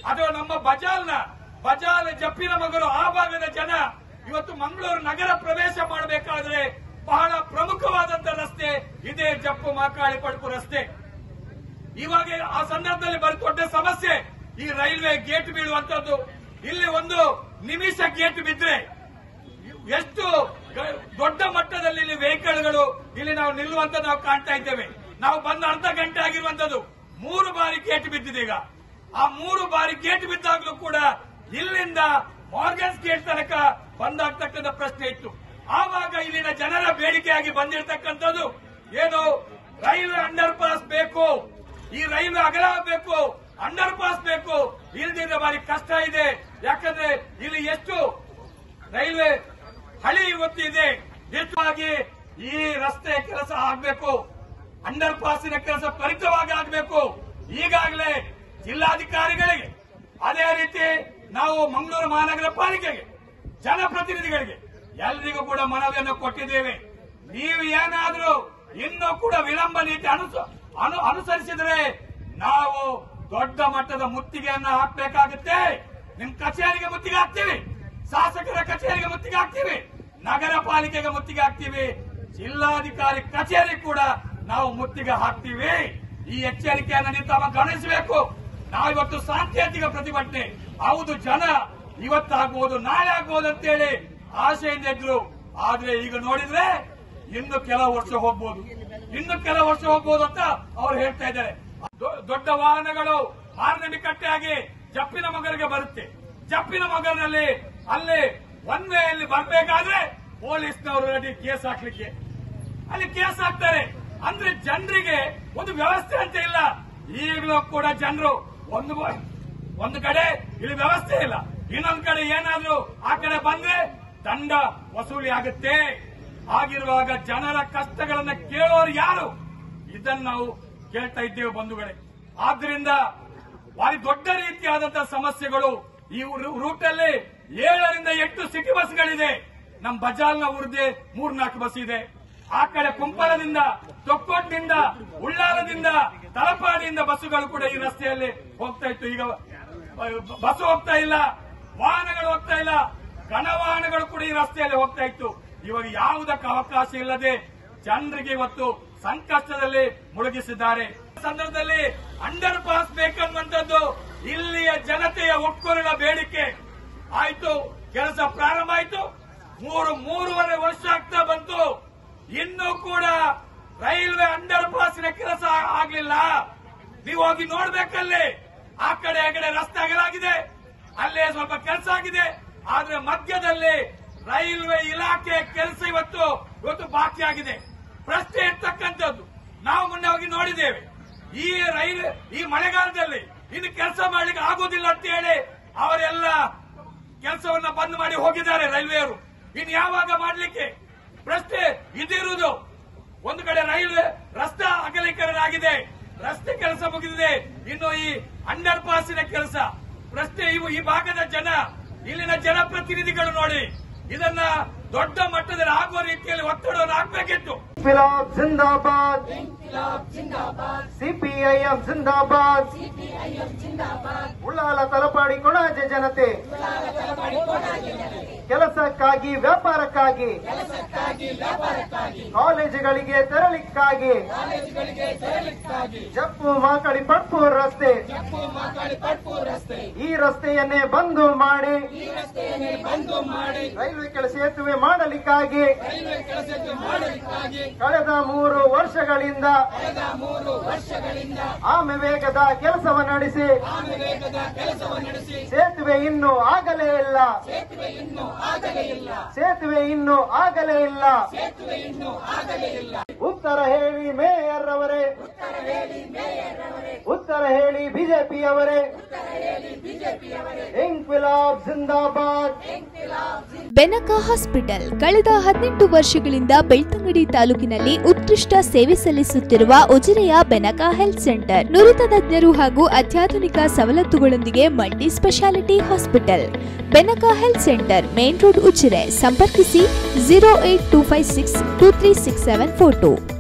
ಅದು ನಮ್ಮ ಬಜಾಲ್ ಜಪ್ಪಿನ ಮಗರು ಆ ಭಾಗದ ಜನ ಇವತ್ತು ಮಂಗಳೂರು ನಗರ ಪ್ರವೇಶ ಮಾಡಬೇಕಾದ್ರೆ ಬಹಳ ಪ್ರಮುಖವಾದಂತಹ ರಸ್ತೆ ಇದೇ ಜಪ್ಪು ಮಾಕಾಳಿ ಪಡ್ಪು ರಸ್ತೆ. ಇವಾಗ ಆ ಸಂದರ್ಭದಲ್ಲಿ ದೊಡ್ಡ ಸಮಸ್ಯೆ ಈ ರೈಲ್ವೆ ಗೇಟ್ ಬೀಳುವಂತದ್ದು. ಇಲ್ಲಿ ಒಂದು ನಿಮಿಷ ಗೇಟ್ ಬಿದ್ರೆ ಎಷ್ಟು ದೊಡ್ಡ ಮಟ್ಟದಲ್ಲಿ ಇಲ್ಲಿ ವೆಹಿಕಲ್ಗಳು ಇಲ್ಲಿ ನಾವು ನಿಲ್ಲುವಂತದ್ದು ನಾವು ಕಾಣ್ತಾ ಇದ್ದೇವೆ. ನಾವು ಬಂದ ಅರ್ಧ ಗಂಟೆ ಆಗಿರುವಂತದ್ದು 3 ಬಾರಿ ಗೇಟ್ ಬಿದ್ದಿದೆ. ಈಗ ಆ 3 ಬಾರಿ ಗೇಟ್ ಬಿದ್ದಾಗಲೂ ಕೂಡ ಇಲ್ಲಿಂದ ಮಾರ್ಗನ್ಸ್ ಗೇಟ್ ತನಕ ಬಂದಾಗ್ತಕ್ಕಂಥ ಪ್ರಶ್ನೆ ಇತ್ತು. ಆವಾಗ ಇಲ್ಲಿನ ಜನರ ಬೇಡಿಕೆಯಾಗಿ ಬಂದಿರತಕ್ಕಂಥದ್ದು ಏನು, ರೈಲ್ವೆ ಅಂಡರ್ ಪಾಸ್ ಬೇಕು, ಈ ರೈಲ್ವೆ ಅಗಲ ಬೇಕು, ಅಂಡರ್ ಪಾಸ್ ಬೇಕು, ಇಲ್ದಿದ್ರೆ ಬಾರಿ ಕಷ್ಟ ಇದೆ. ಯಾಕಂದ್ರೆ ಇಲ್ಲಿ ಎಷ್ಟು ರೈಲ್ವೆ ಹಳಿ ಇವತ್ತಿದೆ, ಹೆಚ್ಚಾಗಿ ಈ ರಸ್ತೆ ಕೆಲಸ ಆಗಬೇಕು, ಅಂಡರ್ ಪಾಸಿನ ಕೆಲಸ ತ್ವರಿತವಾಗಿ ಆಗಬೇಕು. ಈಗಾಗಲೇ ಜಿಲ್ಲಾಧಿಕಾರಿಗಳಿಗೆ, ಅದೇ ರೀತಿ ನಾವು ಮಂಗಳೂರು ಮಹಾನಗರ ಪಾಲಿಕೆಗೆ, ಜನಪ್ರತಿನಿಧಿಗಳಿಗೆ ಎಲ್ಲರಿಗೂ ಕೂಡ ಮನವಿಯನ್ನು ಕೊಟ್ಟಿದ್ದೇವೆ. ನೀವು ಏನಾದರೂ ಇನ್ನೂ ಕೂಡ ವಿಳಂಬ ನೀತಿ ಅನುಸರಿಸಿದರೆ ನಾವು ದೊಡ್ಡ ಮಟ್ಟದ ಮುತ್ತಿಗೆಯನ್ನು ಹಾಕಬೇಕಾಗುತ್ತೆ. ನಿಮ್ ಕಚೇರಿಗೆ ಮುತ್ತಿಗೆ ಹಾಕ್ತೀವಿ, ಶಾಸಕರ ಕಚೇರಿಗೆ ಮುತ್ತಿಗೆ ಹಾಕ್ತೀವಿ, ನಗರ ಪಾಲಿಕೆಗೆ ಮುತ್ತಿಗೆ ಹಾಕ್ತೀವಿ, ಜಿಲ್ಲಾಧಿಕಾರಿ ಕಚೇರಿ ಕೂಡ ನಾವು ಮುತ್ತಿಗೆ ಹಾಕ್ತೀವಿ. ಈ ಎಚ್ಚರಿಕೆಯನ್ನು ನೀವು ತಾವು ಗಮನಿಸಬೇಕು. ನಾವಿವತ್ತು ಸಾಂಕೇತಿಕ ಪ್ರತಿಭಟನೆ, ಹೌದು ಜನ ಇವತ್ತಾಗಬಹುದು ನಾಳೆ ಆಗಬಹುದು ಅಂತೇಳಿ ಆಶೆಯಿಂದ ಇದ್ರು. ಆದ್ರೆ ಈಗ ನೋಡಿದ್ರೆ ಇನ್ನು ಕೆಲವು ವರ್ಷ ಹೋಗ್ಬೋದು ಅಂತ ಅವ್ರು ಹೇಳ್ತಾ ಇದ್ದಾರೆ. ದೊಡ್ಡ ವಾಹನಗಳು ಮಾರ್ನಮಿಕಟ್ಟೆಯಾಗಿ ಜಪ್ಪಿನ ಮಗರಿಗೆ ಬರುತ್ತೆ. ಜಪ್ಪಿನ ಮಗನಲ್ಲಿ ಅಲ್ಲಿ ಒನ್ ವೇ ಅಲ್ಲಿ ಬರಬೇಕಾದ್ರೆ ಪೊಲೀಸ್ನವರು ರೆಡಿ ಕೇಸ್ ಹಾಕ್ಲಿಕ್ಕೆ ಅಲ್ಲಿ ಕೇಸ್ ಹಾಕ್ತಾರೆ. ಅಂದ್ರೆ ಜನರಿಗೆ ಒಂದು ವ್ಯವಸ್ಥೆ ಅಂತ ಇಲ್ಲ. ಈಗಲೂ ಕೂಡ ಜನರು ಒಂದು ಕಡೆ ಇಲ್ಲಿ ವ್ಯವಸ್ಥೆ ಇಲ್ಲ, ಇನ್ನೊಂದು ಕಡೆ ಏನಾದ್ರೂ ಆ ಕಡೆ ಬಂದ್ರೆ ದಂಡ ವಸೂಲಿ ಆಗುತ್ತೆ. ಆಗಿರುವಾಗ ಜನರ ಕಷ್ಟಗಳನ್ನ ಕೇಳೋರು ಯಾರು? ಇದನ್ನು ನಾವು ಕೇಳ್ತಾ ಇದ್ದೇವೆ ಬಂಧುಗಳೇ. ಆದ್ರಿಂದ ಭಾರಿ ದೊಡ್ಡ ರೀತಿಯಾದಂತಹ ಸಮಸ್ಯೆಗಳು ಈ ರೂಟ್ ಅಲ್ಲಿ 7ರಿಂದ 8 ಸಿಟಿ ಬಸ್ಗಳಿದೆ. ನಮ್ಮ ಬಜಾಲ್ನ ಊರ್ದೆ 3-4 ಬಸ್ ಇದೆ. ಆ ಕಡೆ ಕುಂಪಲದಿಂದ, ತೊಕ್ಕೋಟ್ನಿಂದ, ಉಳ್ಳಾಲದಿಂದ, ತಲಪಾಡಿಯಿಂದ ಬಸ್ಸುಗಳು ಕೂಡ ಈ ರಸ್ತೆಯಲ್ಲಿ ಹೋಗ್ತಾ ಇತ್ತು. ಈಗ ಬಸ್ ಹೋಗ್ತಾ ಇಲ್ಲ, ವಾಹನಗಳು ಹೋಗ್ತಾ ಇಲ್ಲ, ಘನವಾಹನಗಳು ಕೂಡ ಈ ರಸ್ತೆಯಲ್ಲಿ ಹೋಗ್ತಾ ಇತ್ತು. ಇವಾಗ ಯಾವುದಕ್ಕೆ ಅವಕಾಶ ಇಲ್ಲದೆ ಜನರಿಗೆ ಇವತ್ತು ಸಂಕಷ್ಟದಲ್ಲಿ ಮುಳುಗಿಸಿದ್ದಾರೆ. ಸಂದರ್ಭದಲ್ಲಿ ಅಂಡರ್ ಪಾಸ್ ಬೇಕನ್ನುವಂಥದ್ದು ಇಲ್ಲಿಯ ಜನತೆಯ ಒಕ್ಕೊರಲ ಬೇಡಿಕೆ ಆಯ್ತು. ಕೆಲಸ ಪ್ರಾರಂಭ ಆಯ್ತು, 3.5 ವರ್ಷ ಆಗ್ತಾ ಬಂತು, ಇನ್ನೂ ಕೂಡ ರೈಲ್ವೆ ಅಂಡರ್ ಪಾಸಿನ ಕೆಲಸ ಆಗ್ಲಿಲ್ಲ. ನೀವು ಹೋಗಿ ನೋಡ್ಬೇಕಲ್ಲಿ, ಆ ಕಡೆ ರಸ್ತೆ ಅಗಲಾಗಿದೆ, ಅಲ್ಲೇ ಸ್ವಲ್ಪ ಕೆಲಸ ಆಗಿದೆ. ಆದ್ರೆ ಮಧ್ಯದಲ್ಲಿ ರೈಲ್ವೆ ಇಲಾಖೆ ಕೆಲಸ ಇವತ್ತು ಬಾಕಿ ಆಗಿದೆ. ಪ್ರಶ್ನೆ ಇರ್ತಕ್ಕಂಥದ್ದು, ನಾವು ಮೊನ್ನೆ ಹೋಗಿ ನೋಡಿದ್ದೇವೆ, ಈ ಮಳೆಗಾಲದಲ್ಲಿ ಇನ್ನು ಕೆಲಸ ಮಾಡ್ಲಿಕ್ಕೆ ಆಗೋದಿಲ್ಲ ಅಂತ ಹೇಳಿ ಅವರೆಲ್ಲ ಕೆಲಸವನ್ನ ಬಂದ್ ಮಾಡಿ ಹೋಗಿದ್ದಾರೆ ರೈಲ್ವೆಯವರು. ಇನ್ನು ಯಾವಾಗ ಮಾಡ್ಲಿಕ್ಕೆ ಪ್ರಶ್ನೆ ಇದಿರುವುದು. ಒಂದು ಕಡೆ ರೈಲ್ವೆ ರಸ್ತೆ ಅಗಲೀಕರಣ ಆಗಿದೆ, ರಸ್ತೆ ಕೆಲಸ ಮುಗಿದಿದೆ, ಇನ್ನು ಈ ಅಂಡರ್ ಪಾಸಿನ ಕೆಲಸ ಪ್ರಶ್ನೆ. ಈ ಭಾಗದ ಜನ, ಇಲ್ಲಿನ ಜನಪ್ರತಿನಿಧಿಗಳು ನೋಡಿ ಇದನ್ನ ದೊಡ್ಡ ಮಟ್ಟದಲ್ಲಿ ಆಗುವ ರೀತಿಯಲ್ಲಿ ಒತ್ತಡವನ್ನು ಹಾಕಬೇಕಿತ್ತು. ಇನ್ಕ್ವಿಲಾಬ್ ಜಿಂದಾಬಾದ್, ಸಿಪಿಐಎಂ ಜಿಂದಾಬಾದ್, ಉಳ್ಳಾಲ ತಲಪಾಡಿ ಕೊಣಾಜೆ ಜನತೆ ಕೆಲಸಕ್ಕಾಗಿ ವ್ಯಾಪಾರಕ್ಕಾಗಿ ಕಾಲೇಜುಗಳಿಗೆ ತೆರಳಿಕ್ಕಾಗಿ ಜಪ್ಪು ಮಾಕಳಿ ಪಡ್ಪು ರಸ್ತೆ, ಈ ರಸ್ತೆಯನ್ನೇ ಬಂದು ಮಾಡಿ ರೈಲ್ವೆ ಸೇತುವೆ ಮಾಡಲಿಕ್ಕಾಗಿ ಕಳೆದ 3 ವರ್ಷಗಳಿಂದ ಆಮೆ ವೇಗದ ಕೆಲಸವನ್ನು ನಡೆಸಿ ಸೇತುವೆ ಇನ್ನೂ ಆಗಲೇ ಇಲ್ಲ, ಸೇತುವೆ ಇನ್ನೂ ಆಗಲೇ ಇಲ್ಲ. ಉತ್ತರ ಹೇಳಿ ಮೇಯರ್ ಅವರೇ, ಉತ್ತರ ಹೇಳಿ ಬಿಜೆಪಿಯವರೇ, ಇನ್ಕ್ವಿಲಾಬ್ ಜಿಂದಾಬಾದ್. ಬೆನಕ ಹಾಸ್ಪಿಟಲ್ ಕಳೆದ 18 ವರ್ಷಗಳಿಂದ ಬೆಳ್ತಂಗಡಿ ತಾಲೂಕಿನಲ್ಲಿ ಉತ್ಕೃಷ್ಟ ಸೇವೆ ಸಲ್ಲಿಸುತ್ತಿರುವ ಉಜಿರೆಯ ಬೆನಕ ಹೆಲ್ತ್ ಸೆಂಟರ್ ನುರಿತ ತಜ್ಞರು ಹಾಗೂ ಅತ್ಯಾಧುನಿಕ ಸವಲತ್ತುಗಳೊಂದಿಗೆ multi speciality hospital. Benaka health centre, main road, Ujire. ಸಂಪರ್ಕಿಸಿ 08256236742.